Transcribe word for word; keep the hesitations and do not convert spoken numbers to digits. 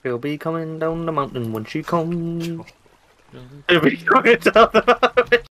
He'll be coming down the mountain when she comes. He'll be coming down the mountain.